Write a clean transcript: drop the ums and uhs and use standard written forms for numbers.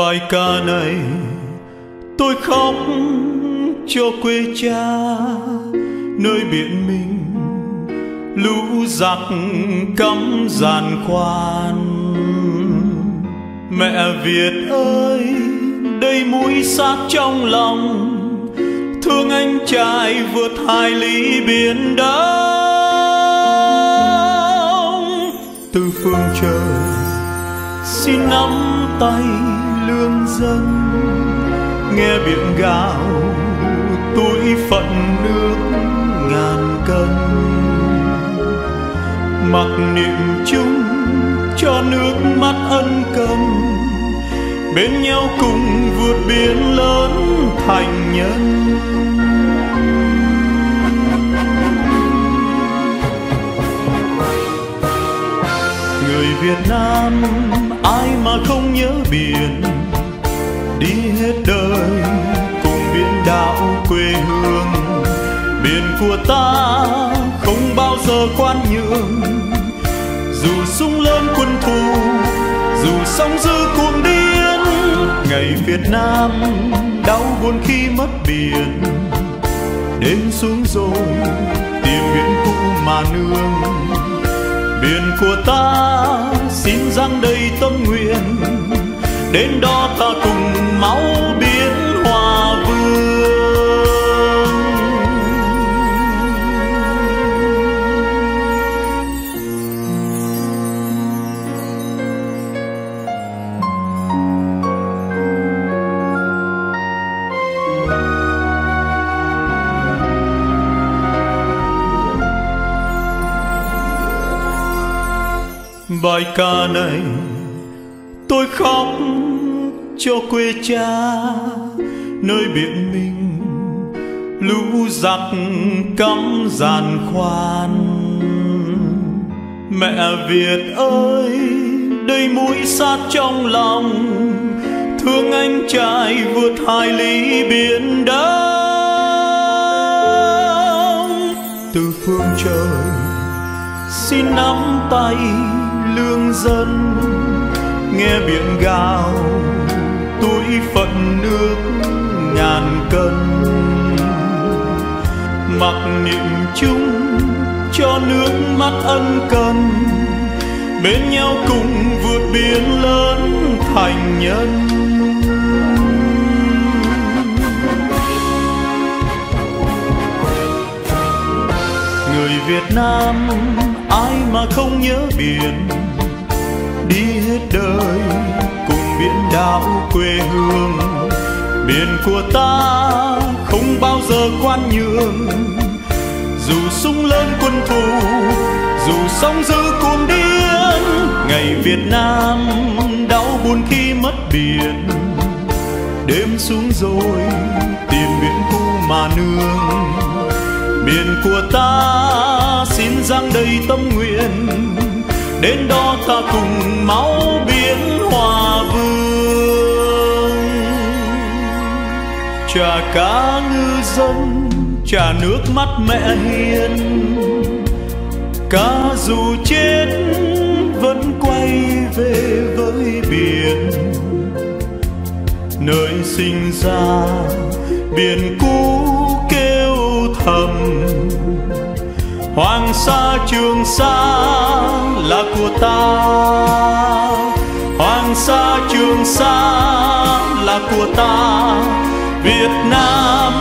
Bài ca này tôi khóc cho quê cha, nơi biển mình lũ giặc cắm giàn khoan. Mẹ Việt ơi, đây mũi xác trong lòng, thương anh trai vượt 2 lý biển đông. Từ phương trời xin nắm tay lương dân, nghe biển gào tuổi phận nước ngàn cân. Mặc niệm chung cho nước mắt ân cần, bên nhau cùng vượt biển lớn thành nhân. Người Việt Nam ai mà không nhớ biển, đi hết đời cùng biển đảo quê hương. Biển của ta không bao giờ khoan nhượng, dù súng lớn quân thù, dù sóng dữ cuồng điên. Ngày Việt Nam đau buồn khi mất biển, đêm xuống rồi tìm biển cũ mà nương. Biển của ta xin dâng đầy tâm nguyện, đến đó ta cùng máu biển hòa vương. Bài ca này tôi khóc cho quê cha, nơi biển mình lũ giặc cắm giàn khoan. Mẹ Việt ơi, đây mũi xác trong lòng, thương anh trai vượt 2 lý biển đông. Từ phương trời xin nắm tay lương dân, nghe biển gào tuổi phận nước ngàn cân. Mặc niệm chung cho nước mắt ân cần, bên nhau cùng vượt biển lớn thành nhân. Người Việt Nam ai mà không nhớ biển, đi hết đời cùng biển đảo quê hương. Biển của ta không bao giờ khoan nhượng, dù súng lớn quân thù, dù sóng dữ cuồng điên. Ngày Việt Nam đau buồn khi mất biển, đêm xuống rồi tìm biển cũ mà nương. Biển của ta xin dâng đầy tâm nguyện, đến đó ta cùng máu biển hòa vương. Trả cá ngư dân, trả nước mắt mẹ hiền, cá dù chết vẫn quay về với biển. Nơi sinh ra biển cũ kêu thầm, Hoàng Sa Trường Sa là của ta. Hoàng Sa Trường Sa là của ta. Việt Nam